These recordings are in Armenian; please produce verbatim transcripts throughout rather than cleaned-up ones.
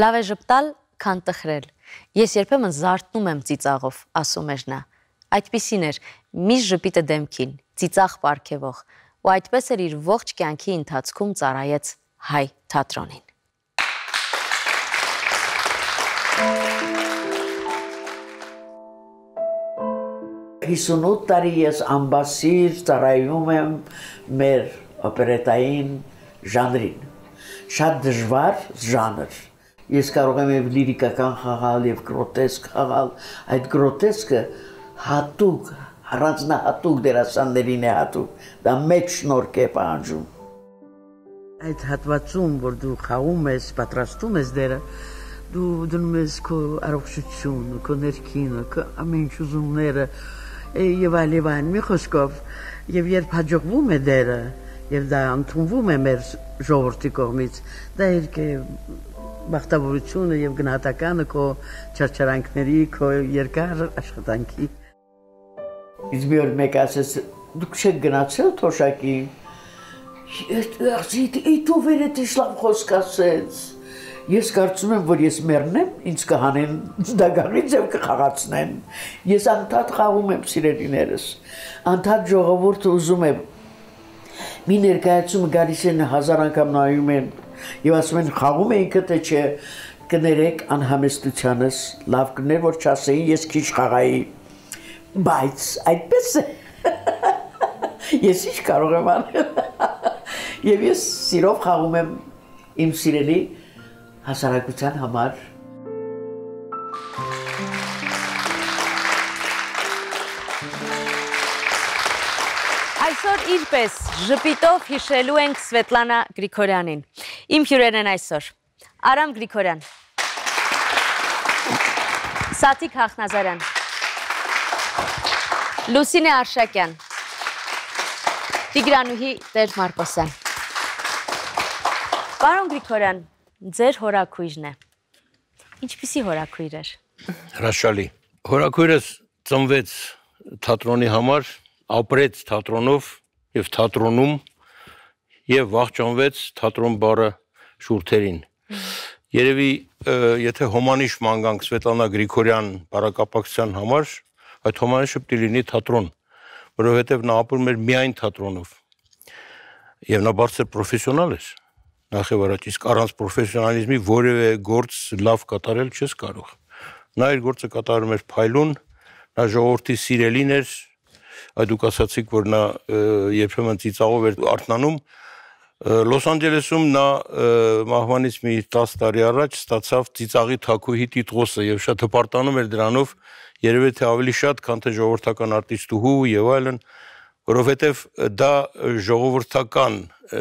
Լավ է ժպտալ, քան տխրել։ Ես երբեմն զարթնում եմ ծիծաղով, ասում էր նա։ Այդպիսին էր, միշտ ժպիտը դեմքին, ծիծաղ պարգևող, ու այդպես էր իր ողջ կյանքի ընթացքում ծառայեց հայ թատրոնին։ հիսունութ տարի ես ամբասիր ծառայում եմ մեր օպերետային ժանրին։ Շատ դժվար ժանր։ Ես կարող եմ եւ լիրիկական խաղալ եւ գրոտեսկ խաղալ, այդ գրոտեսկը հատուկ, առանձնահատուկ դերասաններին է հատուկ, դա մեծ շնորհք է պահանջում։ Այդ հատվածում, որ դու խաղում ես, պատրաստում ես դերը, դու դնում ես քո առողջությունը, քո ներքինը, քո ամեն ինչ ուզումները եւ այլ եւ այլ, մի խոսքով, եւ երբ հաջողվում է դերը, եւ դա ընդունվում է մեր ժողովրդի կողմից, դա իր բախտավորությունը եւ գնահատականը քո չարչարանքների, քո երկար աշխատանքի։ Իսկ մի օր մեկ ասես, դուք չեք գնացել թոշակի։ Դու վերետ լավ խոսք ասեց։ Ես կարծում եմ, որ ես մեռնեմ, ինձ կհանեն դագաղից եւ կխաղացնեն։ Ես անդադ խաղում եմ սիրելիներս, անդադ ժողովուրդը ուզում է։ Մի ներկայացումը գալիս են հազար անգամ նայում են եւ ասում են խաղում էինք թե չէ, կներեք անհամեստությանս, լավ կներ որ չասեի ես քիչ խաղայի, բայց այդպես է։ Ես ինչ կարող եմ անել։ Եվ ես սիրով խաղում եմ իմ սիրելի հասարակության համար։ Այսօր իրպես ժպիտով հիշելու ենք Սվետլանա Գրիգորյանին։ Իմ հյուրերն են այսօր Արամ Գրիգորյան, Սաթիկ Հախնազարյան, Լուսինե Արշակյան, Տիգրանուհի Տեր Մարկոսյան։ Պարոն Գրիգորյան, ձեր հորաքույրն է։ Ինչպիսի հորաքույր էր։ Հրաշալի։ Հորաքույրս ծնվեց թատրոնի համար, ապրեց թատրոնով եւ թատրոնում եւ վախճանվեց թատրոն բառը շուրթերին։ Երևի եթե հոմանիշ մանգանք Սվետլանա Գրիգորյան բարակապակցության համար, այդ հոմանիշը պիտի լինի թատրոն, որովհետեւ նա ապրում էր միայն թատրոնով։ Եվ նա բարձր պրոֆեսիոնալ էր։ Նախ եւ առաջ, իսկ առանց պրոֆեսիոնալիզմի որևէ գործ լավ կատարել չես կարող։ Նա իր գործը կատարում էր փայլուն, նա ժողովրդի սիրելին էր, այդ դուք ասացիք, որ նա երբեմն ծիծաղով էր արթնանում։ Լոս Անջելեսում նա մահվանից մի տասը տարի առաջ ստացավ ծիծաղի թագուհի տիտղոսը եւ շատ հպարտանում էր դրանով, երևի թե ավելի շատ, քան թե ժողովրդական արտիստուհու եւ այլն, որովհետեւ դա ժողովրդական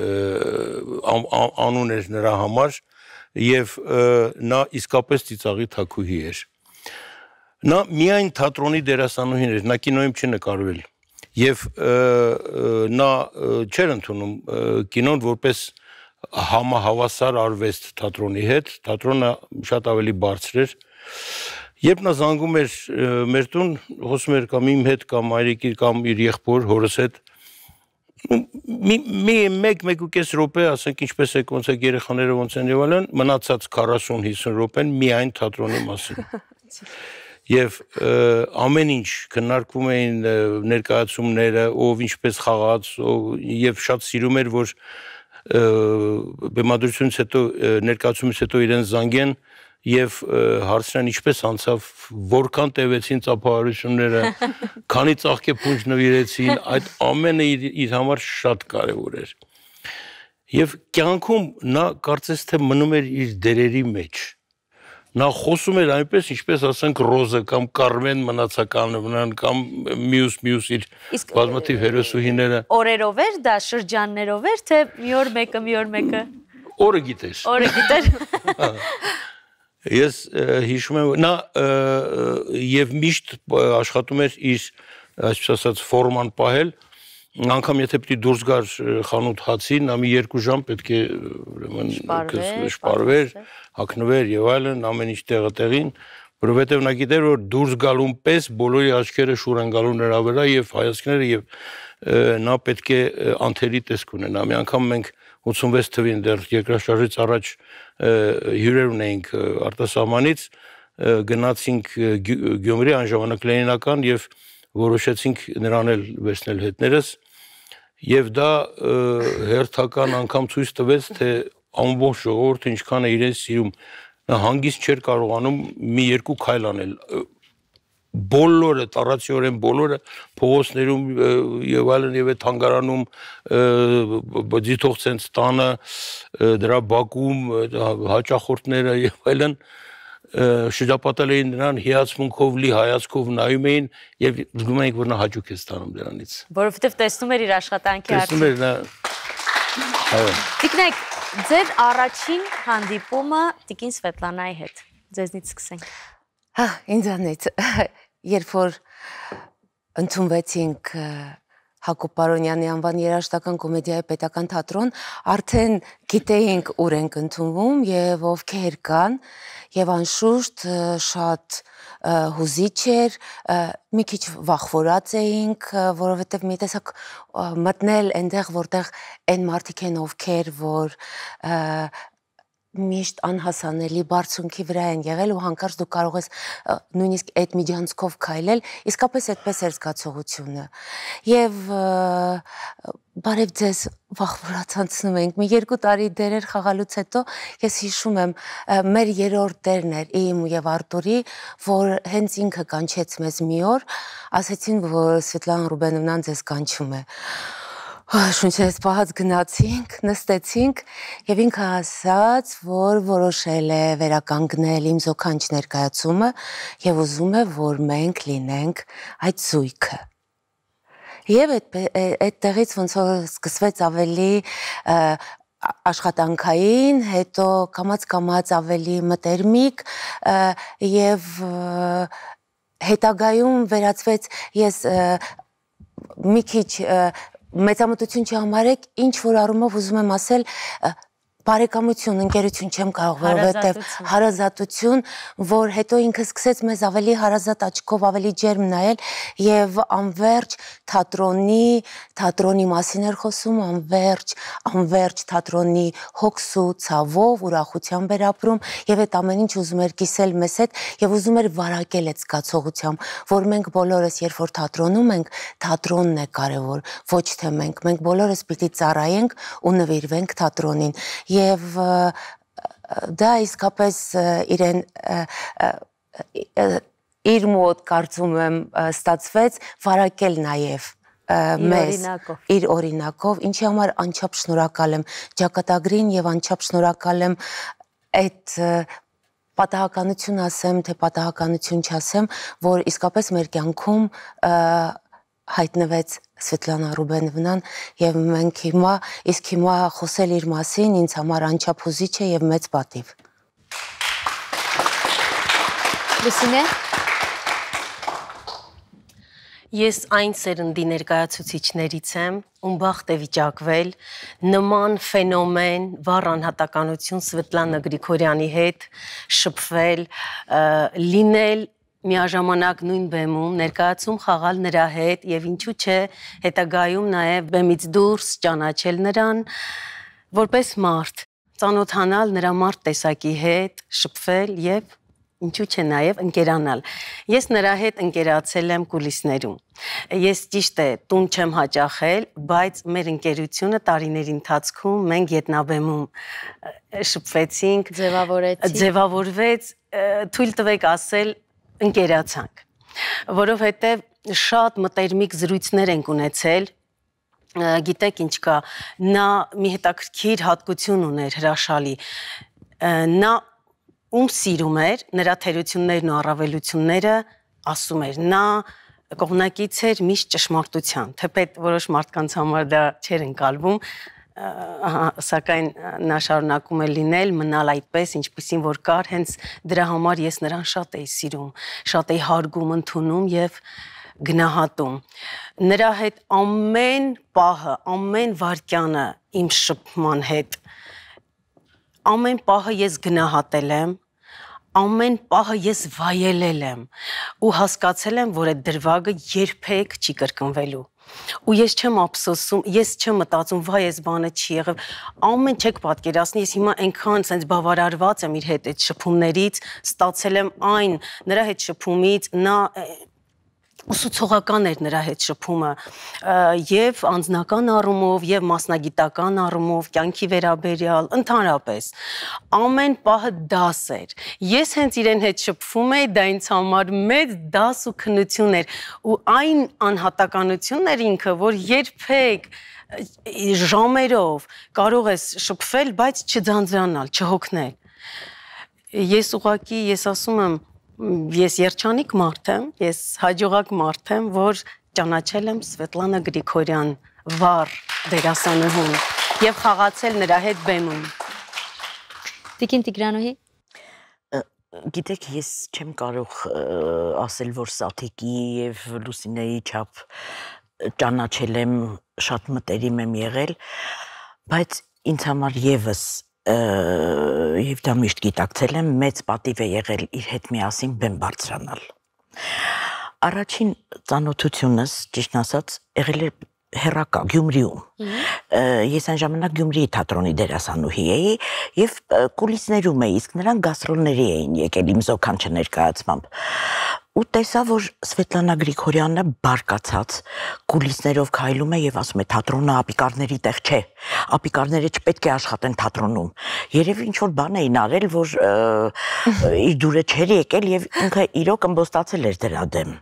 անուն էր նրա համար եւ նա իսկապես ծիծաղի թագուհի էր։ Նա միայն թատրոնի դերասանուհին էր, նա կինոյում չի նկարվել եւ նա չէր ընդունում կինոն որպես համահավասար արվեստ թատրոնի հետ, թատրոնը շատ ավելի բարձր էր։ Երբ նա զանգում էր մեր տուն, խոսում էր կամ իմ հետ, կամ այրիկի, կամ իր եղբոր հորս հետ, մի մեկ մեկ ու կես րոպե, ասենք ինչպես եք, ոնց եք երեխաները ոնց են եւ այլն, մնացած քառասուն հիսուն րոպեն միայն թատրոնի մասին։ Եվ ամեն ինչ քննարկվում էին ներկայացումները, ով ինչպես խաղաց, եւ շատ սիրում էր, որ բեմադրությունից հետո ներկայացումից հետո իրեն զանգեն եւ հարցրան ինչպես անցավ, որքան տևեցին ծափահարությունները, քանի ծաղկե փունջ նվիրեցին, այդ ամենը իր, իր համար շատ կարեւոր էր։ Եվ կյանքում նա կարծես թե մնում էր իր դերերի մեջ։ Նա խոսում էր այնպես, ինչպես ասենք Ռոզը կամ Կարմեն մնացականը, կամ մյուս մյուս իր բազմաթիվ հերոսուհիները։ Օրերով էր դա, շրջաններով էր, թե մի օր մեկը, մի օր մեկը։ Օրը գիտեր։ Օրը գիտեր։ Ես հիշում եմ, նա եւ միշտ աշխատում էր իր, այսպես ասած, ֆորման պահել, անգամ եթե պիտի դուրս գար խանութ հացի, նա մի երկու ժամ պետք է ուրեմն շպարվեր, հագնվեր եւ այլն, ամեն ինչ տեղը տեղին, որովհետև նա գիտեր, որ դուրս գալուն պես բոլորի աչքերը շուր են գալու նրա վրա եւ հայացքները եւ նա պետք է անթերի տեսք ունենա։ Մի անգամ մենք ութսունվեց թվին դեռ երկրաշարժից առաջ հյուրեր ունեինք արտասահմանից, գնացինք Գյումրի այն ժամանակ Լենինական եւ որոշեցինք նրան էլ վերցնել հետներս եւ դա հերթական անգամ ցույց տվեց, թե ամբողջ ժողովուրդը ինչքան է իրեն սիրում։ Նա հանգիստ չէր կարողանում մի երկու քայլ անել։ Բոլորը, տարածիորեն բոլորը փողոցներում եւ այլն եւ այդ հանգարանում բջիթող ցենց տանը դրա բակում հաճախորդները եւ այլն շրջապատել էին նրան հիացմունքով լի հայացքով նայում էին եւ զգում էինք, որ նա հաճույք է ստանում դրանից։ Որովհետեւ տեսնում էր իր աշխատանքի արդյունքը։ Տեսնում էր նա։ Այո։ Տիկնիկ, ձեր առաջին հանդիպումը Տիկին Սվետլանայի հետ։ Ձեզնից սկսենք։ Հա, ինձանից, երբ որ ընդունվեցինք Հակոբ Պարոնյանի անվան երաժշտական կոմեդիայի պետական թատրոն, արդեն գիտեինք ուր ենք ընդունվում եւ ովքեր կան, եւ անշուշտ շատ հուզիչ էր, մի քիչ վախվորած էինք, որովհետեւ մի տեսակ մտնել այնտեղ, որտեղ այն մարդիկ են, ովքեր որ միշտ անհասանելի բարձունքի վրա են եղել ու հանկարծ դու կարող ես նույնիսկ այդ միջանցքով քայլել, իսկապես այդպես էր զգացողությունը։ Եվ բարև ձեզ, վախվորած անցնում ենք, մի երկու տարի դերեր խաղալուց հետո ես հիշում եմ, մեր երրորդ դերն էր իմ եւ Արտուրի, որ հենց ինքը կանչեց մեզ մի օր, ասեցին, որ Սվետլանա Ռուբենովնան ձեզ կանչում է։ Շունչերս պահած գնացինք, նստեցինք եւ ինքը ասաց, որ որոշել է վերականգնել իմ զոքանչ ներկայացումը եւ ուզում է, որ մենք լինենք այդ զույգը։ Եվ այդտեղից ոնց որ սկսվեց ավելի աշխատանքային, հետո կամաց-կամաց ավելի մտերմիկ եւ հետագայում վերածվեց ես մի քիչ մեծամտություն չհամարեք, ինչ որ առումով ուզում եմ ասել, բարեկամություն, ընկերություն չեմ կարող, որովհետև հարազատություն, որ հետո ինքը սկսեց մեզ ավելի հարազատ աչքով, ավելի ջերմ նայել եւ անverջ թատրոնի, թատրոնի մասին էր խոսում, անverջ, անverջ թատրոնի հոգսու, ցավով, ուրախությամբ էր ապրում եւ այդ ամեն ինչ ուզում էր կիսել մեզ հետ եւ ուզում էր վարակել այդ զգացողությամբ, որ մենք բոլորս երբ որ թատրոնում ենք, թատրոնն է կարեւոր, ոչ թե մենք, մենք բոլորս պիտի ծառայենք ու նվիրվենք թատրոնին։ Եվ դա իսկապես իրեն իր մոտ կարծում եմ ստացվեց վարակել նաև մեզ իր օրինակով, ինչի համար անչափ շնորհակալ եմ ճակատագրին եւ անչափ շնորհակալ եմ այդ պատահականություն ասեմ, թե պատահականություն չասեմ, որ իսկապես մեր կյանքում հայտնվեց Սվետլանա Ռուբենովնան եւ մենք հիմա, իսկ հիմա խոսել իր մասին ինձ համար անչափ հուզիչ է եւ մեծ պատիվ։ Լուսինե։ Ես այն սերնդի ներկայացուցիչներից եմ, ում բախտ է վիճակվել նման ֆենոմեն, վառ անհատականություն Սվետլանա Գրիգորյանի հետ շփվել, լինել միաժամանակ նույն բեմում, ներկայացում խաղալ նրա հետ եւ ինչու՞ չէ հետագայում նաեւ բեմից դուրս ճանաչել նրան որպես մարդ, ծանոթանալ նրա մարդ տեսակի հետ, շփվել եւ ինչու՞ չէ նաեւ ընկերանալ։ Ես նրա հետ ընկերացել եմ կուլիսներում։ Ես ճիշտ է, տուն չեմ հաճախել, բայց մեր ընկերությունը տարիների ընթացքում մենք ետնաբեմում շփվեցինք, ձևավորեցինք, ձևավորվեց, թույլ տվեք ասել ընկերացանք, որովհետև շատ մտերմիկ զրույցներ ենք ունեցել, գիտեք ինչ կա, նա մի հետաքրքիր հատկություն ուներ հրաշալի, նա ում սիրում էր, նրա թերություններն ու առավելությունները ասում էր, նա կողմնակից էր միշտ ճշմարտության, թեպետ որոշ մարդկանց համար դա չէր ընկալվում, սակայն նա շարունակում է լինել, մնալ այդպես, ինչպիսին որ կար, հենց դրա համար ես նրան շատ էի սիրում, շատ էի հարգում, ընդունում եւ գնահատում։ Նրա հետ ամեն պահը, ամեն վայրկյանը իմ շփման հետ, ամեն պահը ես գնահատել եմ, ամեն պահը ես վայելել եմ ու հասկացել եմ, որ այդ դրվագը երբեք չի կրկնվելու։ Ու ես չեմ ափսոսում, ես չեմ մտածում, վայ, այս բանը չի եղել։ Ամեն չեք պատկերացնի, ես հիմա այնքան sense բավարարված եմ իր հետ այդ շփումներից, ստացել եմ այն նրա հետ շփումից, նա ուսուցողական էր նրա հետ շփումը եւ անձնական առումով եւ մասնագիտական առումով կյանքի վերաբերյալ ընդհանրապես ամեն պահը դաս էր ես հենց իրեն հետ շփվում էի դա ինձ համար մեծ դաս ու քննություն էր ու այն անհատականությունն էր ինքը որ երբեք ժամերով կարող ես շփվել բայց չձանձրանալ չհոգնել ես ուղղակի ես ասում եմ Ես երջանիկ մարդ եմ, ես հաջողակ մարդ եմ, որ ճանաչել եմ Սվետլանա Գրիգորյան վառ դերասանուհուն եւ խաղացել նրա հետ բեմում։ Տիկին Տիգրանոհի Գիտեք, ես չեմ կարող ասել, որ Սաթիկի եւ Լուսինեի չափ ճանաչել եմ, շատ մտերիմ եմ եղել, բայց ինձ համար եւս եւ դա միշտ գիտակցել եմ, մեծ պատիվ է եղել իր հետ միասին բեմ բարձրանալ։ Առաջին ծանոթությունս, ճիշտ ասած, եղել է հեռակա Գյումրիում։ Ես այն ժամանակ Գյումրիի թատրոնի դերասանուհի էի եւ կուլիսներում էի, իսկ նրանք գաստրոլների էին եկել իմ զոքանչը ներկայացմամբ։ Ու տեսա, որ Սվետլանա Գրիգորյանը բարկացած կուլիսներով քայլում է եւ ասում է թատրոնը ապիկարների տեղ չէ։ Ապիկարները չպետք է աշխատեն թատրոնում։ Երևի ինչ որ բան էին արել, որ իր դուրը չէր եկել եւ ինքը իրոք ըմբոստացել էր դրա դեմ։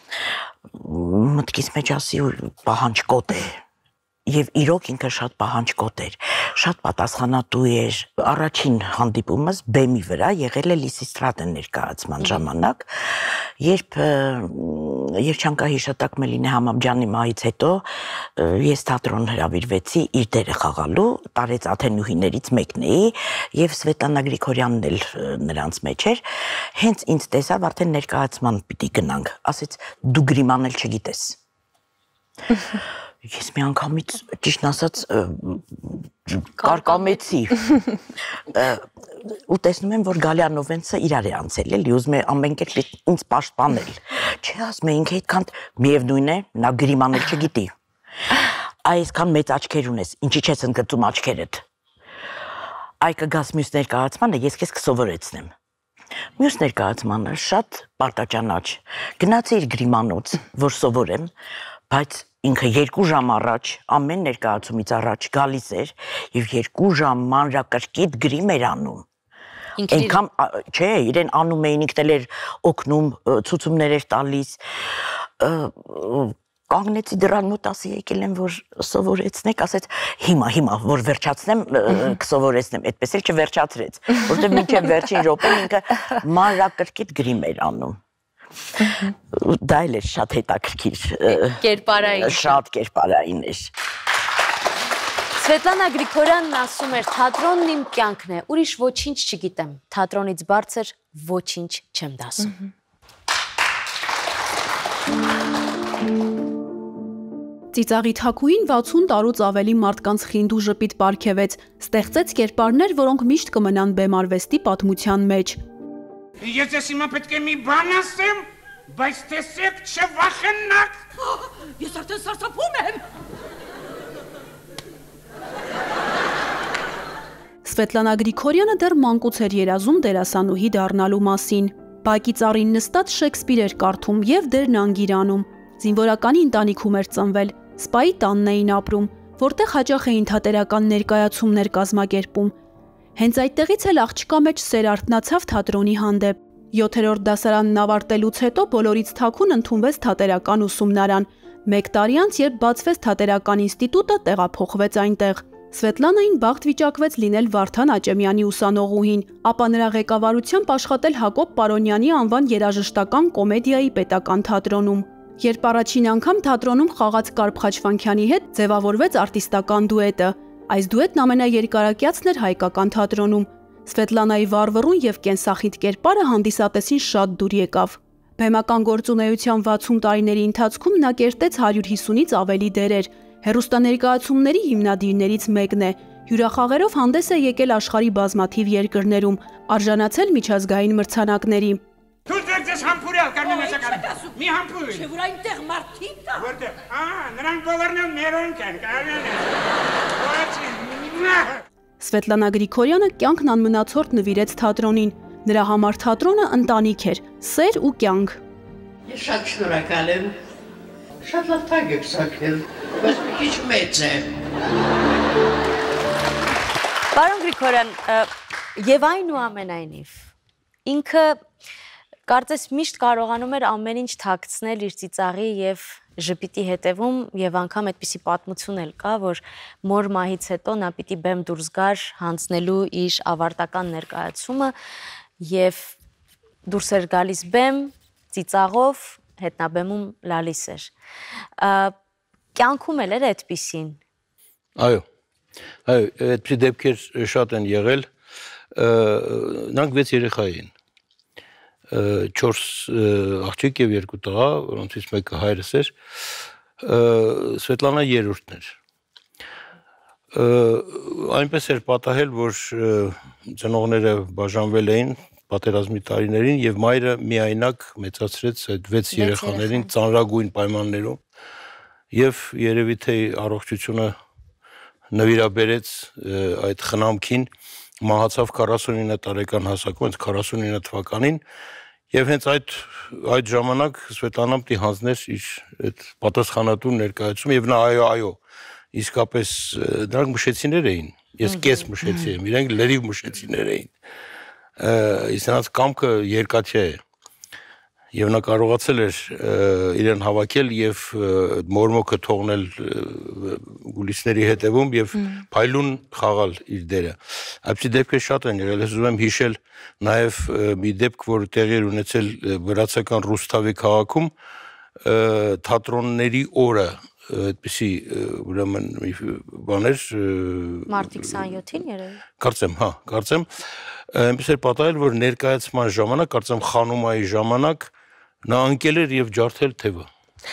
Մտքիս մեջ ասի պահանջկոտ է։ Եվ իրոք ինքը շատ պահանջկոտ էր, շատ պատասխանատու էր, առաջին հանդիպումս բեմի վրա եղել է Լիսիստրատը ներկայացման ժամանակ, երբ Երջանկա հիշատակ Մելինե Համաբջյանի մահից հետո ես թատրոն հրավիրվեցի իր դերը խաղալու, տարեց աթենուհիներից մեկն էի եւ Սվետլանա Գրիգորյանն էլ նրանց մեջ էր, հենց ինձ տեսավ արդեն ներկայացման պիտի գնանք, ասեց դու գրիմանել չգիտես։ Ես մի անգամից, ճիշտ ասած, կարկամեցի ու տեսնում եմ, որ Գալյանովենցը իրար է անցել էլի, ուզում է ամեն կերպ ինձ պաշտպանել։ Չէ, ասում է, ինքը այդքան միևնույն է, նա գրիմանել չգիտի։ Այսքան մեծ աչքեր ունես, ինչի չես ընկծում աչքերդ։ Այ կգաս մյուս ներկայացմանը, ես քեզ կսովորեցնեմ։ Մյուս ներկայացմանը շատ պարտաճանաչ։ Գնացի իր գրիմանոց, որ սովորեմ, բայց ինքը երկու ժամ առաջ, ամեն ներկայացումից առաջ գալիս էր եւ երկու ժամ մանրակրկիտ գրիմ էր անում։ Այնքան, չէ, իրեն անում էին, ինքն էլ էր օգնում, ցուցումներ էր տալիս։ Կանգնեցի դռան մոտ, ասի եկել եմ, որ սովորեցնեք, ասեց հիմա, հիմա, որ վերջացնեմ, կսովորեցնեմ, այդպես էլ չվերջացրեց, որովհետեւ մինչեւ վերջին րոպեն ինքը մանրակրկիտ գրիմ էր անում։ Դա էլ էր շատ հետաքրքիր, կերպարային շատ կերպարային էր։ Սվետլանա Գրիգորյանն ասում էր, թատրոնն իմ կյանքն է, ուրիշ ոչինչ չգիտեմ, թատրոնից բարձր ոչինչ չեմ դասում։ Ծիծաղի թակուին վաթսուն տարուց ավելի մարդկանց խինդ ու ժպիտ պարգևեց, ստեղծեց կերպարներ, որոնք միշտ կմնան բեմարվեստի պատմության մեջ։ Ես ես հիմա պետք է մի բան ասեմ, բայց տեսեք չվախենաք։ Ես արդեն սարսափում եմ։ Սվետլանա Գրիգորյանը դեռ մանկուց էր երազում դերասանուհի դառնալու մասին։ Բակի ծառին նստած Շեքսպիր էր կարդում եւ դերն անգիրանում։ Զինվորականի ընտանիքում էր ծնվել, սպայի տանն էին ապրում, որտեղ հաճախ էին թատերական ներկայացումներ կազմակերպում։ Հենց այդտեղից էլ աղջկա մեջ սեր արթնացավ թատրոնի հանդեպ։ Յոթերորդ դասարանն ավարտելուց հետո բոլորից թաքուն ընդունվեց թատերական ուսումնարան։ Մեկ տարի անց, երբ բացվեց թատերական ինստիտուտը, տեղափոխվեց այնտեղ։ Սվետլանային բախտ վիճակվեց լինել Վարդան Աճեմյանի ուսանողուհին, ապա նրա ղեկավարությամբ աշխատել Հակոբ Պարոնյանի անվան երաժշտական կոմեդիայի պետական թատրոնում։ Երբ առաջին անգամ թատրոնում խաղաց Կարփ Խաչվանքյանի հետ, ձևավորվեց արտիստական դուետը։ Այս դուետն ամենաերկարակյացն էր հայկական թատրոնում։ Սվետլանայի վառվռուն եւ կենսախիտ կերպարը հանդիսատեսին շատ դուր եկավ։ Բեմական գործունեության վաթսուն տարիների ընթացքում նա կերտեց հարյուր հիսունից ավելի դերեր։ Հեռուստաներկայացումների հիմնադիրներից մեկն է։ Հյուրախաղերով հանդես է եկել աշխարհի բազմաթիվ երկրներում, արժանացել միջազգային մրցանակների։ Թույլ տվեք ձեզ համբուրել, Կարմեն Մեսակարը։ Մի համբուր։ Չէ՞ որ այնտեղ մարդիկ կա։ Որտե՞ղ։ Ահա, նրանք բոլորն էլ մերոնք են, Կարմեն։ Սվետլանա Գրիգորյանը կյանքն անմնացորդ նվիրեց թատրոնին։ Նրա համար թատրոնը ընտանիք էր, սեր ու կյանք։ Ես շատ շնորհակալ եմ։ Շատ լավ թագ եք սարքել, բայց մի քիչ մեծ է։ Պարոն Գրիգորյան, եւ այնուամենայնիվ ինքը կարծես միշտ կարողանում էր ամեն ինչ թաքցնել իր ծիծաղի եւ ժպիտի հետևում եւ անգամ այդպիսի պատմություն էլ կա, որ մոր մահից հետո նա պիտի բեմ դուրս գար հանձնելու իր ավարտական ներկայացումը եւ դուրս էր գալիս բեմ ծիծաղով, հետնաբեմում լալիս էր։ Կյանքում էլ էր այդպիսին։ Այո։ Այո, այդպիսի դեպքեր շատ են եղել։ Նրանք վեց երեխա էին։ չորս աղջիկ եւ երկու տղա, որոնցից մեկը հայրս էր, Սվետլանա երրորդն էր։ Այնպես էր պատահել, որ ծնողները բաժանվել էին պատերազմի տարիներին եւ մայրը միայնակ մեծացրեց այդ վեց երեխաներին ծանրագույն պայմաններում եւ երևի թե առողջությունը նվիրաբերեց այդ խնամքին, մահացավ քառասունինը տարեկան հասակում, հենց քառասունինը թվականին եւ հենց այդ այդ ժամանակ Սվետլանան պիտի հանձներ իր այդ պատասխանատու ներկայացումը եւ նա այո այո իսկապես դրանք մշեցիներ էին, ես կես մշեցի եմ, իրենք լրիվ մշեցիներ էին, իսկ նրանց կամքը երկաթյա է եւ նա կարողացել էր իրեն հավաքել եւ մորմոքը թողնել գուլիսների հետևում եւ փայլուն խաղալ իր դերը։ Այսպիսի դեպքեր շատ են եղել, ես ուզում եմ հիշել նաեւ մի դեպք, որ տեղի էր ունեցել վրացական Ռուսթավի քաղաքում թատրոնների օրը, այդպիսի ուրեմն բաներ Մարտի քսանյոթին երևի։ Կարծեմ, հա, կարծեմ, այնպես էր պատահել, որ ներկայացման ժամանակ, կարծեմ խանումայի ժամանակ նա ընկել էր եւ ջարդել թևը։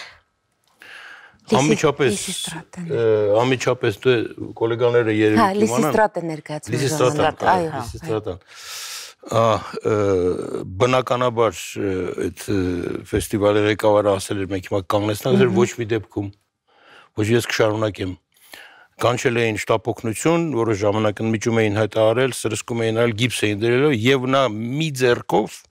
Անմիջապես անմիջապես դե գոլեգաները երևի իմանան։ Հա, Լիսիստրատը ներկայացնում ժամանակ, այո, Լիսիստրատան։ Բնականաբար այդ ֆեստիվալի ղեկավարը ասել էր մենք հիմա կանգնեցնանք, ասել ոչ մի դեպքում, ոչ ես կշարունակեմ։ Կանչել էին շտապ օգնություն, որը ժամանակ ընդմիջում էին հայտարարել, սրսկում էին արել, գիպս էին դրել եւ նա մի ձեռքով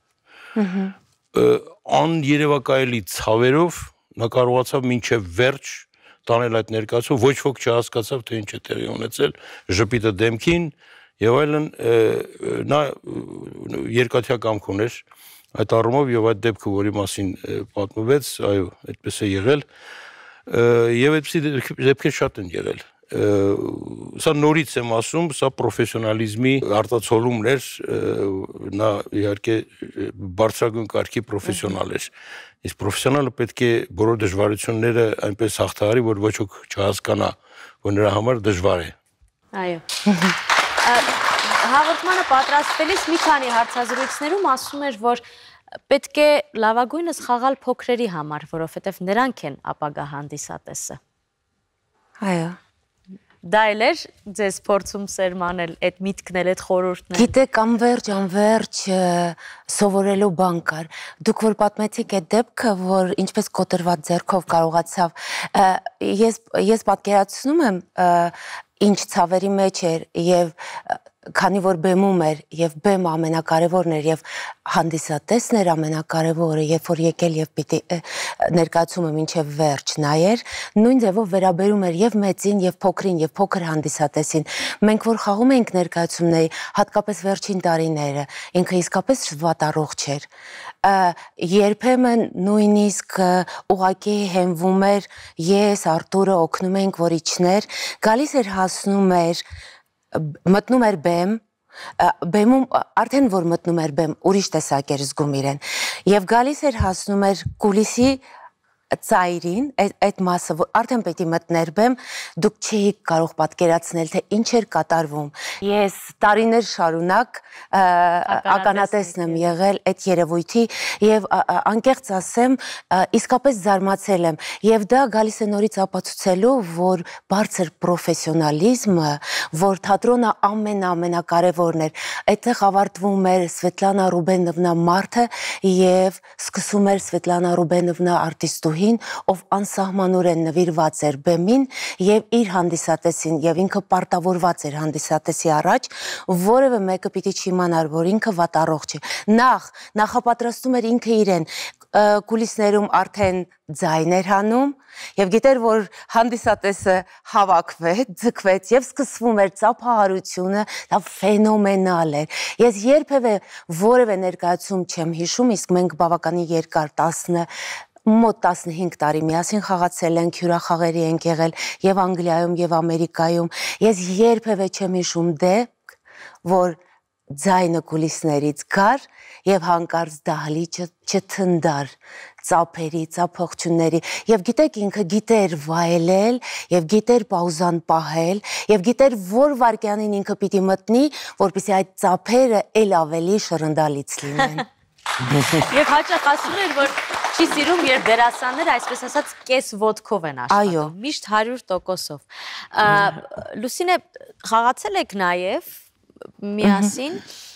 աներևակայելի ցավերով նա կարողացավ մինչև վերջ տանել այդ ներկայացումը, ոչ ոք չհասկացավ, թե ինչ է տեղի ունեցել, ժպիտը դեմքին եւ այլն, նա երկաթյա կամք ուներ այդ առումով եւ այդ դեպքը, որի մասին պատմվեց, այո, այդպես է եղել եւ այդպիսի դեպքեր շատ են եղել։ Սա նորից եմ ասում, սա պրոֆեսիոնալիզմի արտացոլումն էր, նա իհարկե բարձրագույն կարգի պրոֆեսիոնալ էր։ Իսկ պրոֆեսիոնալը պետք է բոլոր դժվարությունները այնպես հաղթահարի, որ ոչ ոք չհասկանա, որ նրա համար դժվար է։ Այո։ Հաղորդմանը պատրաստվելիս մի քանի հարցազրույցներում ասում էր, որ պետք է լավագույնս խաղալ փոքրերի համար, որովհետև նրանք են ապագա հանդիսատեսը։ Այո։ Դա էլ էր ձեզ փորձում սերմանել այդ միտքն էլ այդ խորհուրդն։ Գիտեք, անverջ, անverջ սովորելու բան կար։ Դուք որ պատմեցիք այդ դեպքը, որ ինչպես կոտրված ձեռքով կարողացավ, ես ես պատկերացնում եմ ինչ ցավերի մեջ էր եւ քանի որ բեմում էր եւ բեմը ամենակարևորն էր եւ հանդիսատեսն էր ամենակարևորը, երբ որ եկել եւ պիտի ներկայացումը մինչեւ վերջ նայեր, նույն ձևով վերաբերում էր եւ մեծին եւ փոքրին եւ փոքր հանդիսատեսին։ Մենք որ խաղում էինք ներկայացումների, հատկապես վերջին տարիները, ինքը իսկապես վատառողջ էր։ Երբեմն նույնիսկ ուղակի հենվում էր, ես Արտուրը օգնում էինք, որ իջներ, գալիս էր հասնում էր մտնում էր բեմ, բեմում արդեն որ մտնում էր բեմ, ուրիշ տեսակ էր զգում իրեն, եւ գալիս էր հասնում էր կուլիսի ծայրին, այդ մասը, որ արդեն պետք է մտներ բեմ, դուք չէիք կարող պատկերացնել, թե ինչ էր կատարվում։ Ես տարիներ շարունակ ականատեսն եմ եղել այդ երևույթի եւ անկեղծ ասեմ, իսկապես զարմացել եմ եւ դա գալիս է նորից ապացուցելու, որ բարձր պրոֆեսիոնալիզմը, որ թատրոնը ամենաամենակարևորն էր, այդտեղ ավարտվում էր Սվետլանա Ռուբենովնա Մարթը եւ սկսում էր Սվետլանա Ռուբենովնա արտիստուհին, ով անսահմանորեն նվիրված էր բեմին եւ իր հանդիսատեսին եւ ինքը պարտավորված էր հանդիսատեսի առաջ, որևէ մեկը պիտի չիմանար, որ ինքը վատառողջ է։ Նախ նախապատրաստում էր ինքը իրեն, կուլիսներում արդեն ձայն էր հանում եւ գիտեր, որ հանդիսատեսը հավաքվեց, ձգվեց եւ սկսվում էր ծափահարությունը, դա ֆենոմենալ էր։ Ես երբևէ որևէ ներկայացում չեմ հիշում, իսկ մենք բավականին երկար տասը մոտ տասնհինգ տարի միասին խաղացել ենք, հյուրախաղերի ենք եղել եւ Անգլիայում եւ Ամերիկայում։ Ես երբևէ չեմ հիշում դեպք, որ ձայնը կուլիսներից գար եւ հանկարծ դահլիճը չթնդար ծափերի, ծափողջունների եւ գիտեք ինքը գիտեր վայելել եւ գիտեր պաուզան պահել եւ գիտեր որ վարքյանին ինքը պիտի մտնի, որպեսզի այդ ծափերը ել ավելի շռնդալից լինեն։ Եվ հաճախ ասում էր, որ չի սիրում, երբ դերասանները, այսպես ասած, կես ոտքով են աշխատում, միշտ հարյուր տոկոսով։ Լուսինե, խաղացել եք նաև միասին,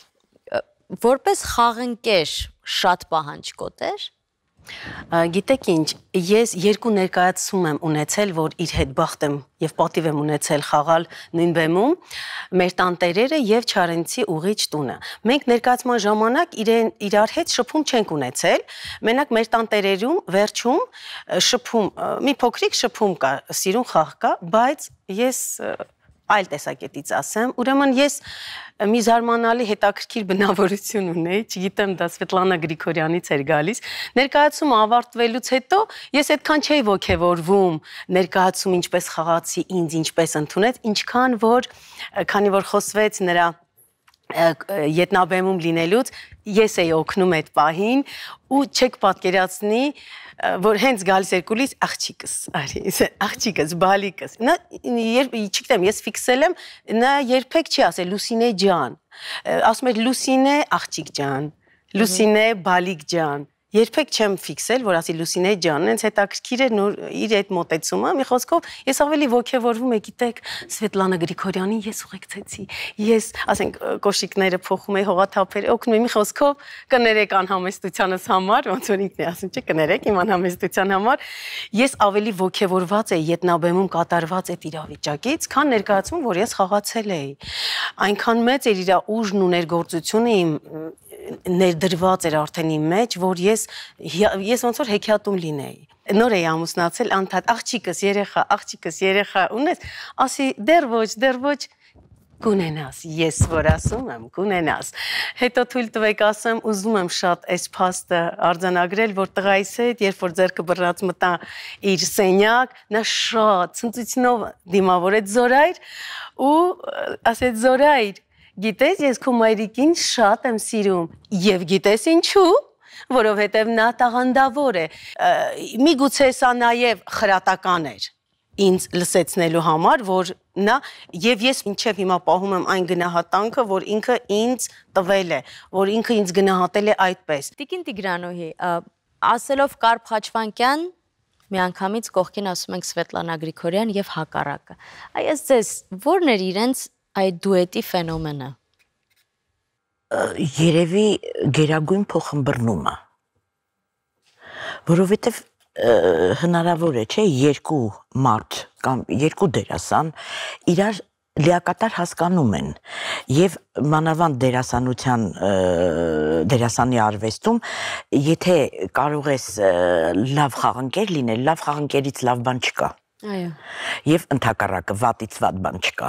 որպես խաղընկեր շատ պահանջկոտ էր։ Գիտեք ինչ, ես երկու ներկայացում եմ ունեցել, որ իր հետ բախտ եմ եւ պատիվ եմ ունեցել խաղալ նույն բեմում, մեր տանտերերը եւ Չարենցի ուղիչ տունը։ Մենք ներկայացման ժամանակ իրեն իրար հետ շփում չենք ունեցել, մենակ մեր տանտերերում վերջում շփում, մի փոքրիկ շփում կա, սիրուն խաղ կա, բայց ես այլ տեսակետից ասեմ, ուրեմն ես մի զարմանալի հետաքրքիր բնավորություն ունեի, չգիտեմ դա Սվետլանա Գրիգորյանից էր գալիս, ներկայացումը ավարտվելուց հետո ես այդքան չէի ոգևորվում, ներկայացում ինչպես խաղացի, ինձ ինչպես ընդունեց, ինչքան որ, քանի որ խոսվեց նրա ետնաբեմում լինելուց, ես էի օգնում այդ պահին ու չեք պատկերացնի, որ հենց գալիս էր կուլիս աղջիկս, արի, աղջիկս, բալիկս, նա, չգիտեմ, ես ֆիքսել եմ, նա երբեք չի ասել Լուսինե ջան, ասում էր Լուսինե աղջիկ ջան, Լուսինե բալիկ ջան, երբեք չեմ ֆիքսել, որ ասի Լուսինե ջան, հենց հետաքրքիր էր նոր իր այդ մոտեցումը, մի խոսքով ես ավելի ոգևորվում եմ, գիտեք, Սվետլանա Գրիգորյանին ես ուղեկցեցի, ես, ասենք, կոշիկները փոխում էի, հողաթափերը օգնում եմ, մի խոսքով կներեք անհամեստությանս համար, ոնց որ ինքն է ասում, չէ, կներեք իմ անհամեստության համար, ես ավելի ոգևորված էի ետնաբեմում կատարված այդ իրավիճակից, քան ներկայացում, որ ես խաղացել էի։ Այնքան մեծ էր իր ուժն ու ներգործությունը իմ ներդրված էր արդեն իմ մեջ, որ ես ես ոնց որ հեքիաթում լինեի։ Նոր էի ամուսնացել, անդադ աղջիկս երեխա, աղջիկս երեխա ունես, ասի դեռ ոչ, դեռ ոչ կունենաս, ես որ ասում եմ, կունենաս։ Հետո թույլ տվեք ասեմ, ուզում եմ շատ այս փաստը արձանագրել, որ տղայիս հետ, երբ որ ձեռքը բռնած մտա իր սենյակ, նա շատ ցնծությունով դիմավորեց Զորայր ու ասեց Զորայր, գիտես, ես քո մայրիկին շատ եմ սիրում, եւ գիտես ինչու, որովհետեւ նա տաղանդավոր է, միգուցե սա նաեւ խրատական էր ինձ լսեցնելու համար, որ նա, եւ ես մինչեւ հիմա պահում եմ այն գնահատանքը, որ ինքը ինձ տվել է, որ ինքը ինձ գնահատել է այդպես։ Տիկին Տիգրանոհի, ասելով Կարփ Խաչվանկյան, միանգամից կողքին ասում ենք Սվետլանա Գրիգորյան եւ հակառակը։ Այս ձեզ ո՞րն էր իրենց այդ դուետի ֆենոմենը։ Երևի գերագույն փոխըմբռնումը, որովհետև հնարավոր է, չէ, երկու մարդ կամ երկու դերասան իրար լիակատար հասկանում են եւ մանավանդ դերասանության դերասանի արվեստում, եթե կարող ես լավ խաղընկեր լինել, լավ խաղընկերից լավ բան չկա։ Այո։ Եվ ընդհակառակը վատից վատ բան չկա։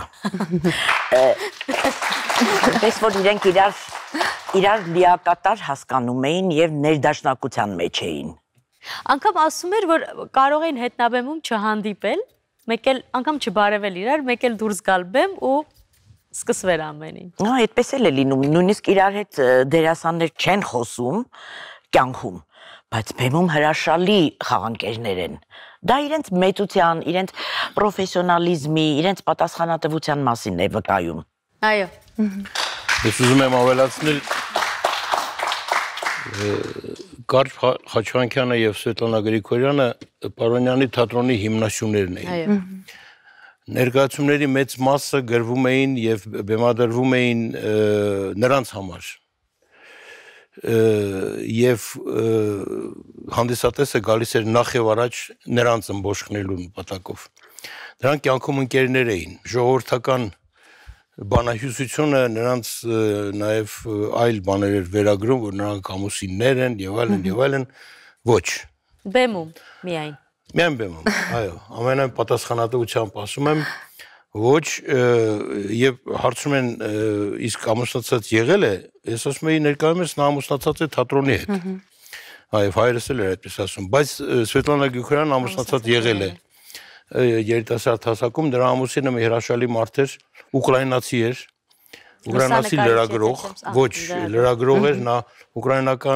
Պես որ իրենք իրար իրար լիակատար հասկանում էին եւ ներդաշնակության մեջ էին։ Անկամ ասում էր, որ կարող էին հետնաբեմում չհանդիպել, մեկ էլ անգամ չբարևել իրար, մեկ էլ դուրս գալ բեմ ու սկսվեր ամենին։ Հա, այդպես էլ է լինում, նույնիսկ իրար հետ դերասաններ չեն խոսում կյանքում, բայց բեմում հրաշալի խաղանկերներ են։ Դա իրենց մեծության, իրենց պրոֆեսիոնալիզմի, իրենց պատասխանատվության մասին է վկայում։ Այո։ Ես ուզում եմ ավելացնել Կարճ Խաչանյանը եւ Սվետլանա Գրիգորյանը Պարոնյանի թատրոնի հիմնասյուներն էին։ Այո։ Ներկայացումների մեծ մասը գրվում էին եւ բեմադրվում էին նրանց համար։ Եվ հանդիսատեսը գալիս էր նախ եւ առաջ նրանց ըմբոշխնելու նպատակով։ Նրանք կյանքում ընկերներ էին, ժողովրդական բանահյուսությունը նրանց նաեւ այլ բաներ էր վերագրում, որ նրանք ամուսիններ են եւ այլն եւ այլն, ոչ։ Բեմում միայն։ Միայն բեմում, այո, ամենայն պատասխանատվությամբ ասում եմ, ոչ եւ հարցում են իսկ ամուսնացած եղել է, ես ասում եի ներկայումս նա ամուսնացած է թատրոնի հետ։ Այո, հայրս էլ էր այդպես ասում, բայց Սվետլանա Գրիգորյանն ամուսնացած եղել է երիտասարդ հասակում, դրա ամուսինը մի հրաշալի մարդ էր, ուկրաինացի էր, ուկրաինացի լրագրող, ոչ, լրագրող էր, նա ուկրաինական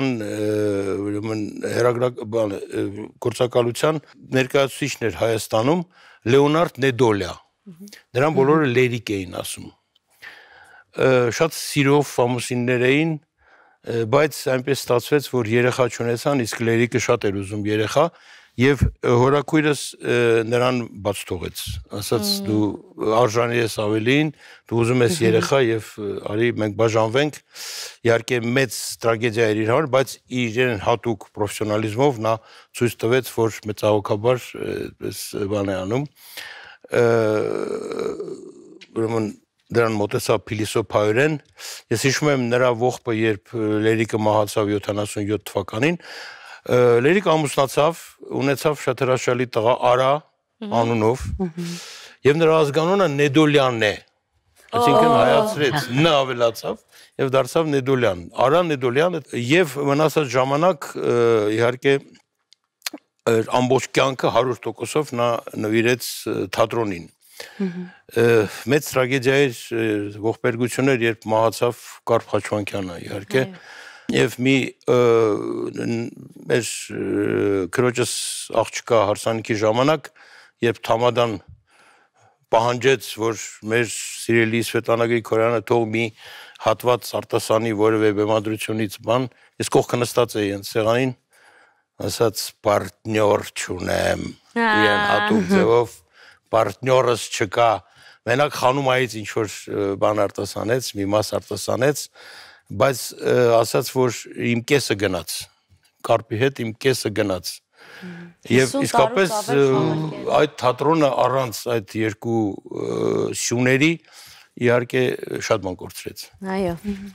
գործակալության ներկայացուցիչն էր Հայաստանում, Լեոնարդ Նեդոլյա։ Նրան բոլորը լերիկ էին ասում։ Շատ սիրով ամուսիններ էին, բայց այնպես ստացվեց, որ երեխա չունեցան, իսկ լերիկը շատ էր ուզում երեխա, եւ հորաքույրս նրան բաց թողեց, ասաց դու արժանի ես ավելին, դու ուզում ես երեխա եւ արի մենք բաժանվենք, իհարկե մեծ տրագեդիա էր իր համար, բայց իր հատուկ պրոֆեսիոնալիզմով նա ցույց տվեց, որ մեծահոգաբար այդպես բան է անում։ Ուրեմն դրան մոտեցավ փիլիսոփայորեն, ես հիշում եմ նրա ողբը, երբ Լերիկը մահացավ յոթանասունյոթ թվականին, Լերիկը ամուսնացավ, ունեցավ շատ հրաշալի տղա Արա անունով, եւ նրա ազգանունը Նեդոլյանն է, այսինքն հայացրեց, Ն ավելացավ եւ դարձավ Նեդոլյան, Արա Նեդոլյանը, եւ մնացած ժամանակ իհարկե ամբողջ կյանքը հարյուր տոկոսով նա նվիրեց թատրոնին։ Մեծ տրագեդիա էր, ողբերգություն էր, երբ մահացավ Կարպ Խաչանյանը, իհարկե, եւ մի մեր քրոջս աղջկա հարսանիքի ժամանակ, երբ Թամադան պահանջեց, որ մեր սիրելի Սվետլանա Գրիգորյանը թող մի հատված արտասանի որևէ բեմադրությունից բան, ես կողքը նստած էի այն սեղանին, ասաց պարտնյոր չունեմ, իրեն հատուկ ձևով պարտնյորս չկա, մենակ Խանումայից ինչ-որ բան արտասանեց, մի մաս արտասանեց, բայց ասաց, որ իմ կեսը գնաց, Կարպի հետ իմ կեսը գնաց, եւ իսկապես այդ թատրոնը առանց այդ երկու սյուների իհարկե շատ բան կորցրեց։ Այո։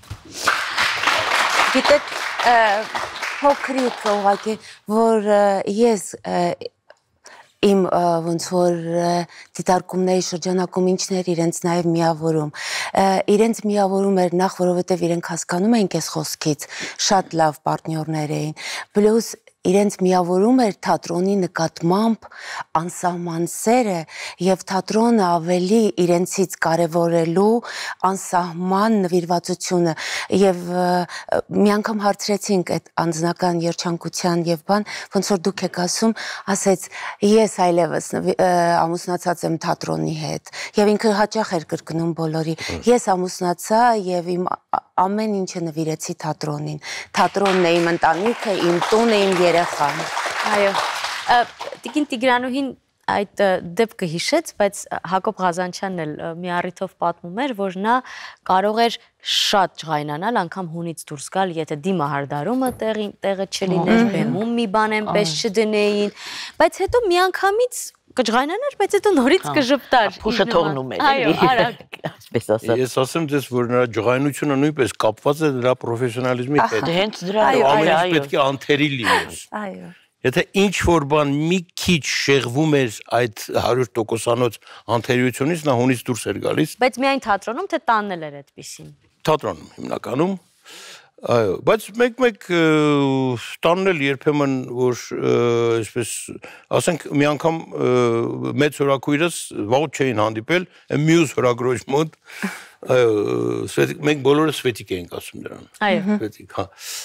Գիտեք, փոքրիկ ուղղակի, որ ես իմ ոնց որ դիտարկումների շրջանակում ինչներ իրենց նաև միավորում։ Իրենց միավորում էր նախ, որովհետև իրենք հասկանում էին այս խոսքից, շատ լավ պարտներներ էին, պլյուս իրենց միավորում էր թատրոնի նկատմամբ անսահման սերը եւ թատրոնը ավելի իրենցից կարևորելու անսահման նվիրվածությունը եւ մի անգամ հարցրեցինք այդ անձնական երջանկության եւ բան ոնց որ դուք եք ասում ասեց ես այլևս ամուսնացած եմ թատրոնի հետ եւ ինքը հաճախ էր կրկնում բոլորի ես ամուսնացա եւ իմ ամեն ինչը նվիրեցի թատրոնին թատրոնն է իմ ընտանիքը իմ տունը իմ երեխան այո Տիկին Տիգրանուհին այդ դեպքը հիշեց, բայց Հակոբ Ղազանչյանն էլ մի առիթով պատմում էր, որ նա կարող էր շատ ջղայնանալ, անգամ հունից դուրս գալ, եթե դիմահարդարումը տեղը չլիներ, բեմում մի բան այնպես չդնեին, բայց հետո միանգամից կջղայնանար, բայց հետո նորից կժպտար։ Փուշը թողնում էր։ Այո, արագ։ Այսպես ասած։ Ես ասեմ ձեզ, որ նրա ջղայնությունը նույնպես կապված է նրա պրոֆեսիոնալիզմի հետ։ Հենց դրա ամեն ինչ պետք է անթերի լիներ։ Այո։ Եթե ինչ որ բան մի քիչ շեղվում էր այդ հարյուր տոկոսանոց անթերությունից, նա հունից դուրս էր գալիս։ Բայց միայն թատրոնում, թե տանն էլ էր այդպեսին։ Թատրոնում հիմնականում։ Այո, բայց մեկ-մեկ տանն էլ երբեմն որ այսպես ասենք մի անգամ մեծ հորաքույրս վաղուց չէին հանդիպել, մյուս հորագրոջ մոտ, այո, մենք բոլորը Սվետիկ էինք ասում դրան։ Այո։ Սվետիկ, հա։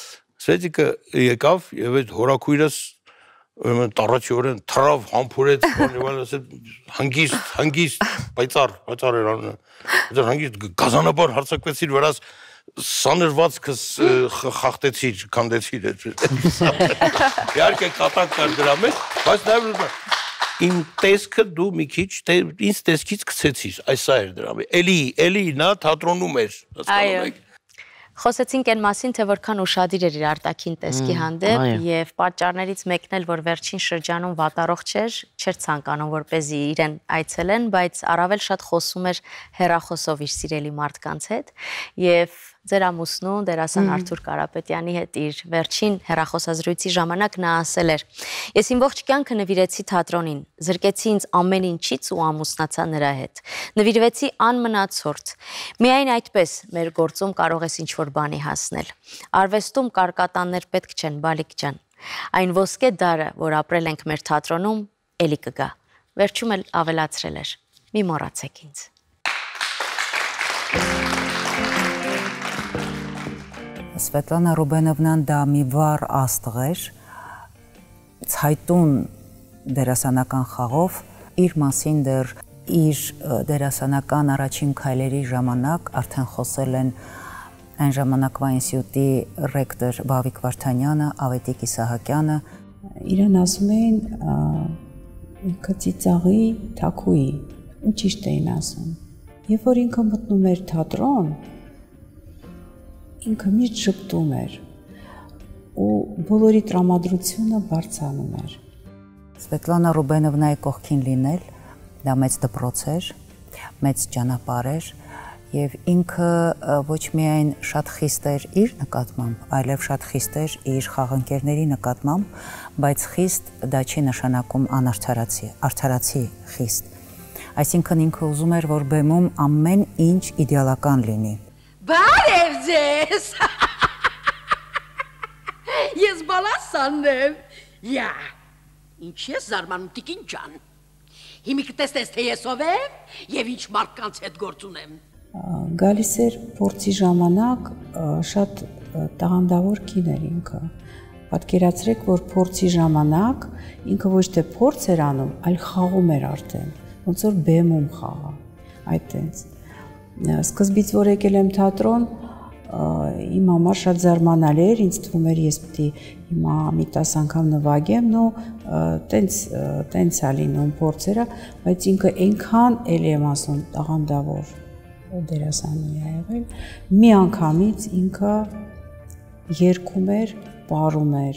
Սվետիկը եկավ եւ այդ հորաքույրս տառաչիորեն թրավ համբուրեց, հանգիստ, հանգիստ, պայծառ, պայծառ էր անում։ Այդ հանգիստ գազանաբար հարձակվեցիր վրաս սաներվածքս խախտեցիր, քանդեցիր այդ։ Իհարկե կատակ կար դրա մեջ, բայց նաեւ իմ տեսքը դու մի քիչ ինձ տեսքից գցեցիր, այսա էր դրա մեջ։ Էլի, էլի նա թատրոնում էր, հասկանում եք։ Խոսեցինք այն մասին, թե որքան ուշադիր էր իր արտաքին տեսքի հանդեպ եւ պատճառներից մեկն էլ, որ վերջին շրջանում վատառողջ չէր, չէր ցանկանում որպեսզի իրեն այցելեն, բայց առավել շատ խոսում էր հեռախոսով իր սիրելի մարդկանց հետ եւ ձեր ամուսնու դերասան Արթուր Կարապետյանի հետ իր վերջին հեռախոսազրույցի ժամանակ նա ասել էր. Ես իմ ողջ կյանքը նվիրեցի թատրոնին, զրկեցի ինձ ամեն ինչից ու ամուսնացա նրա հետ։ Նվիրվեցի անմնացորդ։ Միայն այդպես մեր գործում կարող ես ինչ-որ բանի հասնել։ Արվեստում կարկատաններ պետք չեն, բալիկ ջան։ Այն ոսկե դարը, որ ապրել ենք մեր թատրոնում, էլի կգա։ Վերջում էլ ավելացրել էր. մի մոռացեք ինձ։ Սվետլանա Ռուբենովնան դա մի վառ աստղ էր, ցայտուն դերասանական խաղով, իր մասին դեռ իր դերասանական առաջին քայլերի ժամանակ արդեն խոսել են այն ժամանակվա ինստիտուտի ռեկտոր Բավիկ Վարդանյանը, Ավետիք Իսահակյանը։ Իրան ասում էին ինքը ծիծաղի թաքուի, ու ճիշտ էին ասում։ Երբ որ ինքը մտնում էր թատրոն, ինքը միշտ շփտում էր ու բոլորի տրամադրությունը բարձրանում էր։ Սվետլանա Ռուբենովնայի կողքին լինել, դա մեծ դպրոց էր, մեծ ճանապարհ էր եւ ինքը ոչ միայն շատ խիստ էր իր նկատմամբ, այլև շատ խիստ էր իր խաղընկերների նկատմամբ, բայց խիստ դա չի նշանակում անարդարացի, արդարացի խիստ։ Այսինքն ինքը ուզում էր, որ բեմում ամեն ինչ իդեալական լինի։ Բարև ձեզ։ Ես բալասանն եմ։ Յա, ինչ ես զարմանում տիկին ջան։ Հիմի կտեսնես, թե ես ով եմ եւ ինչ մարդկանց հետ գործ ունեմ։ Գալիս էր փորձի ժամանակ շատ տաղանդավոր կին էր ինքը։ Պատկերացրեք, որ փորձի ժամանակ ինքը ոչ թե փորձ էր անում, այլ խաղում էր արդեն, ոնց որ բեմում խաղա, այդտենց։ Սկզբից որ եկել եմ թատրոն, իմ համար շատ զարմանալի էր, ինձ թվում էր ես պիտի հիմա մի տասը անգամ նվագեմ, ու տենց տենց է լինում փորձերը, բայց ինքը այնքան էլի եմ ասում տաղանդավոր դերասանուհի է եղել, մի անգամից ինքը երգում էր, պարում էր։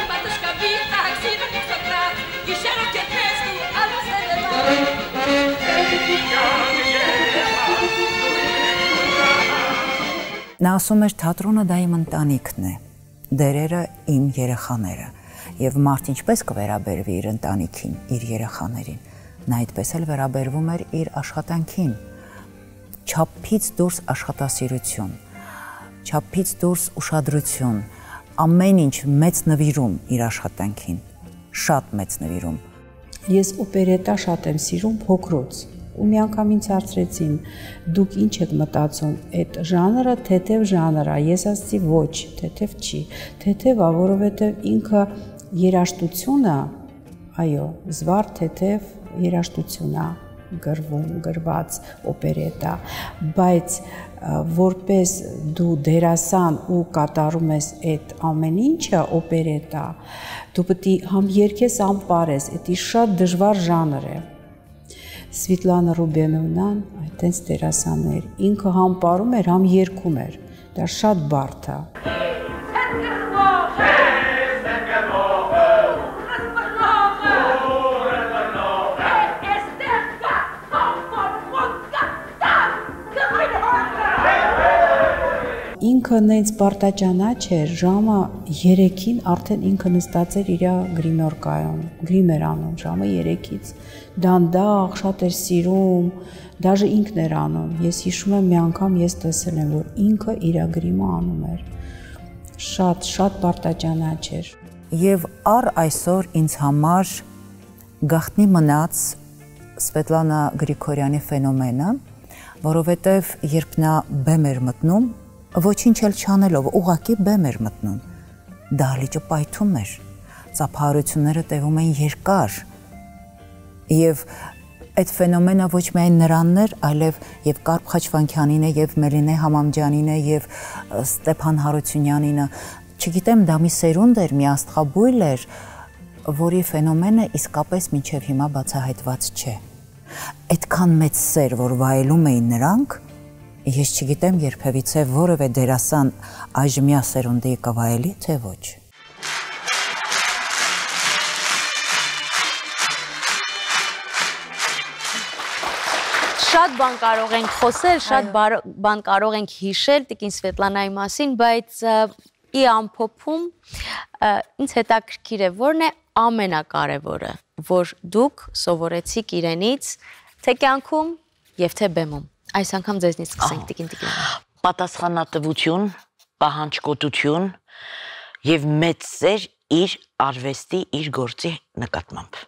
Նա ասում էր թատրոնը դա իմ ընտանիքն է, դերերը իմ երեխաները, եւ մարդ ինչպես կվերաբերվի իր ընտանիքին, իր երեխաներին, նա այդպես էլ վերաբերվում էր իր աշխատանքին, չափից դուրս աշխատասիրություն, չափից դուրս ուշադրություն, ամեն ինչ մեծ նվիրում իր աշխատանքին, շատ մեծ նվիրում։ Ես օպերետա շատ եմ սիրում փոքրուց։ Ու մի անգամ ինձ հարցրեցին, դուք ինչ եք մտածում, այդ ժանրը թեթև ժանր է, ես ասացի ոչ, թեթև չի, թեթև է, որովհետև ինքը երաժշտությունը, այո, զվար թեթև երաժշտություն է գրվում, գրված օպերետա, բայց որպես դու դերասան ու կատարում ես այդ ամեն ինչը օպերետա, դու պետք է համ երգես, համ պարես, դա շատ դժվար ժանր է։ Սվետլանա Ռուբենովնան այդտենց դերասան էր, ինքը համ պարում էր, համ երգում էր, դա շատ բարդ է։ Ինքը նենց պարտաճանաչ էր, ժամը երեքին արդեն ինքը նստած էր իր գրիմերկայում, գրիմ էր անում, ժամը երեքից, դանդաղ, շատ էր սիրում, դաժե ինքն էր անում, ես հիշում եմ մի անգամ ես տեսել եմ, որ ինքը իր գրիմը անում էր, շատ, շատ պարտաճանաչ էր։ Եվ առ այսօր ինձ համար գաղտնի մնաց Սվետլանա Գրիգորյանի ֆենոմենը, որովհետև երբ նա բեմ էր մտնում, ոչինչ էլ չանելով, ուղղակի բեմ էր մտնում։ դահլիճը պայթում էր, ծափահարությունները տևում էին երկար, եւ այդ ֆենոմենը ոչ միայն նրանն էր, այլև եւ Կարպ Խաչվանքյանին է, եւ Մելինե Համամջյանին է, եւ Ստեփան Հարությունյանին է, չգիտեմ, դա մի սերունդ էր, մի աստղաբույլ էր, որի ֆենոմենը իսկապես մինչև հիմա բացահայտված չէ։ Այդքան մեծ սեր, որ վայելում էին նրանք, ես չգիտեմ երբևիցե որևէ դերասան այժմյա սերունդի կվայելի, թե ոչ։ Շատ բան կարող ենք խոսել, շատ բան կարող ենք հիշել Տիկին Սվետլանայի մասին, բայց ի ամփոփում ինձ հետաքրքիր է որն է ամենակարևորը, որ դուք սովորեցիք իրենից թե կյանքում եւ թե բեմում։ Այս անգամ ձեզնից սկսենք Տիկին Տիկին։ Պատասխանատվություն, պահանջկոտություն եւ մեծ սեր իր արվեստի, իր գործի նկատմամբ։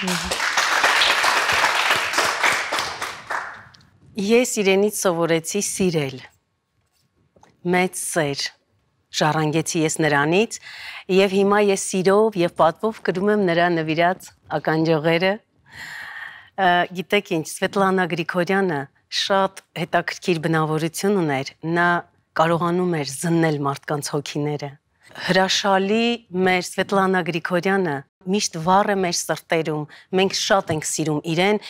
Ես իրենից սովորեցի սիրել, մեծ սեր, ժառանգեցի ես նրանից և հիմա ես սիրով և պատվով կրում եմ նրա նվիրած ականջողերը։ Գիտեք ինչ, Սվետլանա Գրիգորյանը շատ հետաքրքիր բնավորություն ուներ, նա կարողանում էր զննել մարդկանց հոգիները։ Հրաշալի մեր Սվետլանա Գրիգորյանը միշտ վառ է մեր սրտերում, մենք շատ ենք սիրում իրեն։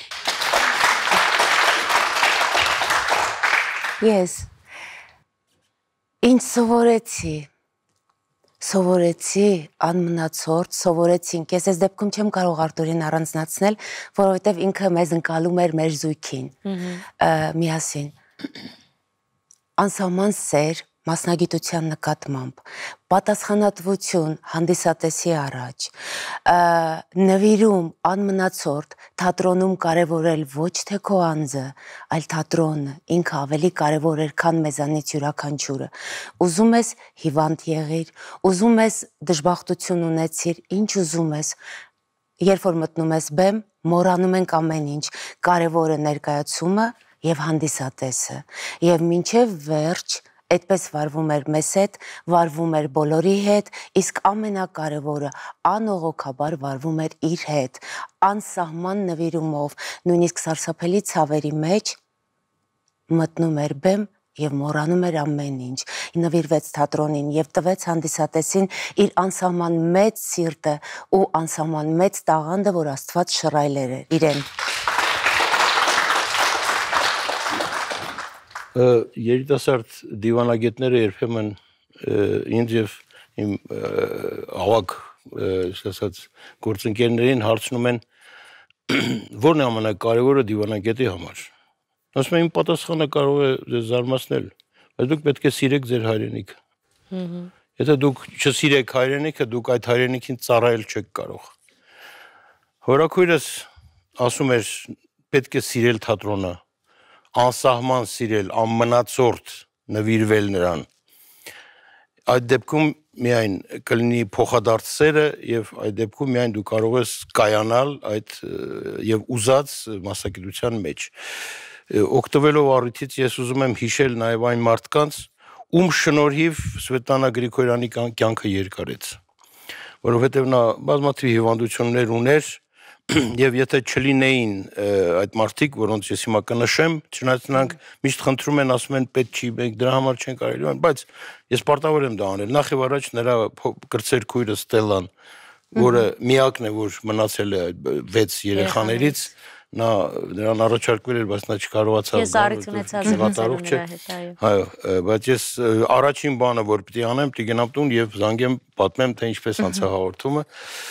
Ես ինչ սովորեցի, սովորեցի անմնացորդ, սովորեցինք, ես այս դեպքում չեմ կարող Արտուրին առանձնացնել, որովհետև ինքը մեզ ընկալում էր մեր զույգին, միասին, անսահման սեր, մասնագիտության նկատմամբ, պատասխանատվություն հանդիսատեսի առաջ, նվիրում անմնացորդ, թատրոնում կարևորել ոչ թե քո անձը, այլ թատրոնը, ինքը ավելի կարևոր էր, քան մեզանից յուրաքանչյուրը։ Ուզում ես հիվանդ եղիր, ուզում ես դժբախտություն ունեցիր, ինչ ուզում ես, երբ որ մտնում ես բեմ, մոռանում ենք ամեն ինչ, կարևորը ներկայացումը եւ հանդիսատեսը, եւ մինչեւ վերջ այդպես վարվում էր մեզ հետ, վարվում էր բոլորի հետ, իսկ ամենակարևորը անողոքաբար վարվում էր իր հետ, անսահման նվիրումով, նույնիսկ սարսափելի ցավերի մեջ մտնում էր բեմ եւ մոռանում էր ամեն ինչ, նվիրվեց թատրոնին եւ տվեց հանդիսատեսին իր անսահման մեծ սիրտը ու անսահման մեծ տաղանդը, որ Աստված շռայլեր էր իրեն։ Երիտասարդ դիվանագետները երբեմն ինձ եւ իմ ավագ ասած գործընկերներին հարցնում են որն է ամենակարևորը դիվանագետի համար։ Ասում եմ իմ պատասխանը կարող է ձեզ զարմացնել, բայց դուք պետք է սիրեք ձեր հայրենիքը։ Եթե դուք չսիրեք հայրենիքը, դուք այդ հայրենիքին ծառայել չեք կարող։ Հորաքույրս ասում էր պետք է սիրել թատրոնը, անսահման սիրել, անմնացորդ նվիրվել նրան։ Այդ դեպքում միայն կլինի փոխադարձ սերը եւ այդ դեպքում միայն դու կարող ես կայանալ այդ եւ ուզած մասնագիտության մեջ։ Օգտվելով առիթից ես ուզում եմ հիշել նաեւ այն մարդկանց, ում շնորհիվ Սվետլանա Գրիգորյանի կյանքը երկարեց, որովհետեւ նա բազմաթիվ հիվանդություններ ուներ եւ եթե չլինեին այդ մարդիկ, որոնց ես հիմա կնշեմ, չնայած նրանք միշտ խնդրում են, ասում են պետք չի, մենք դրա համար չենք կարելի, բայց ես պարտավոր եմ դա անել։ Նախ եւ առաջ նրա կրտսեր քույրը Ստելլան, որը միակն է, որ մնացել է վեց երեխաներից, նա նրան առաջարկվել էր, բայց նա չկարողացավ։ Ես առիթ ունեցա զրուցել նրա հետ, այո։ Այո, բայց ես առաջին բանը, որ պիտի անեմ, պիտի գնամ տուն եւ զանգեմ, պատմեմ, թե ինչպես անցա հաղորդումը։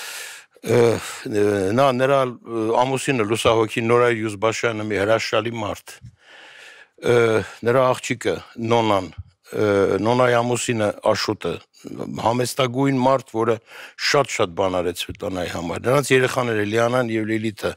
Նա նրա ամուսինը լուսահոգի Նորայր Յուզբաշյանը մի հրաշալի մարդ, նրա աղջիկը Նոնան, Նոնայի ամուսինը Աշոտը, համեստագույն մարդ, որը շատ-շատ բան արեց Սվետլանայի համար, նրանց երեխաները Լիանան եւ Լիլիթը,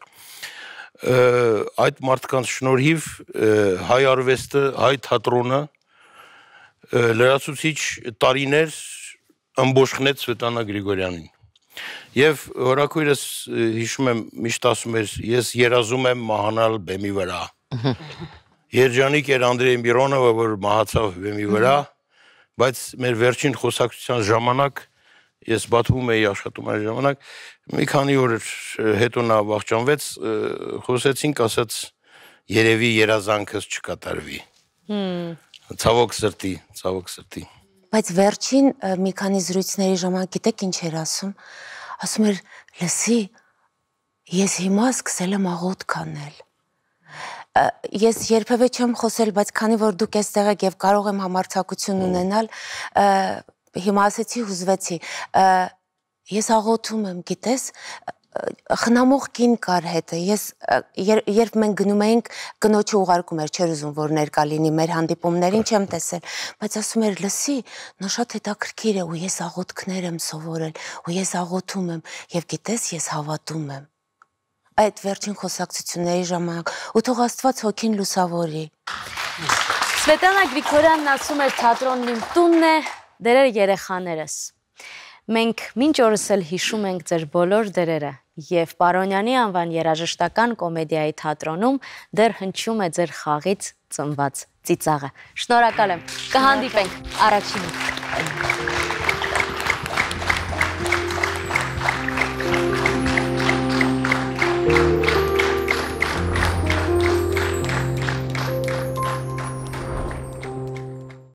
այդ մարդկանց շնորհիվ հայ արվեստը, հայ թատրոնը լրացուցիչ տարիներ ըմբոշխնեց Սվետլանա Գրիգորյանին։ Եվ հորաքույրս հիշում եմ միշտ ասում էր, ես երազում եմ մահանալ բեմի վրա։ Երջանիկ էր Անդրեյ Միրոնովը, որ մահացավ բեմի վրա, բայց մեր վերջին խոսակցության ժամանակ ես Բաթվում էի աշխատում այն ժամանակ, մի քանի օր հետո նա վախճանվեց, խոսեցինք, ասաց երևի երազանքս չկատարվի։ Ցավոք սրտի, ցավոք սրտի։ Բայց վերջին մի քանի զրույցների ժամանակ գիտեք ինչ էր ասում։ Ասում էր, լսի, ես հիմա սկսել եմ աղոթք անել։ Ես երբևէ չեմ խոսել, բայց քանի որ դուք այստեղ եք եւ կարող եմ համարձակություն ունենալ, հիմա ասեցի, հուզվեցի։ Ես աղոթում եմ, գիտես, խնամող կին կար հետը, ես երբ մենք գնում էինք, կնոջը ուղարկում էր, չէր ուզում, որ ներկա լինի մեր հանդիպումներին, չեմ տեսել, բայց ասում էր, լսի, նա շատ հետաքրքիր է ու ես աղոթքներ եմ սովորել, ու ես աղոթում եմ, եւ գիտես, ես հավատում եմ։ Այդ վերջին խոսակցությունների ժամանակ, ու թող Աստված հոգին լուսավորի։ Սվետլանա Գրիգորյանն ասում էր թատրոնն իմ տունն է, դերերը երեխաներս։ Մենք մինչ օրս էլ հիշում ենք ձեր բոլոր դերերը եւ Պարոնյանի անվան երաժշտական կոմեդիայի թատրոնում դեռ հնչում է ձեր խաղից ծնված ծիծաղը։ Շնորհակալ եմ։ Կհանդիպենք առաջինը։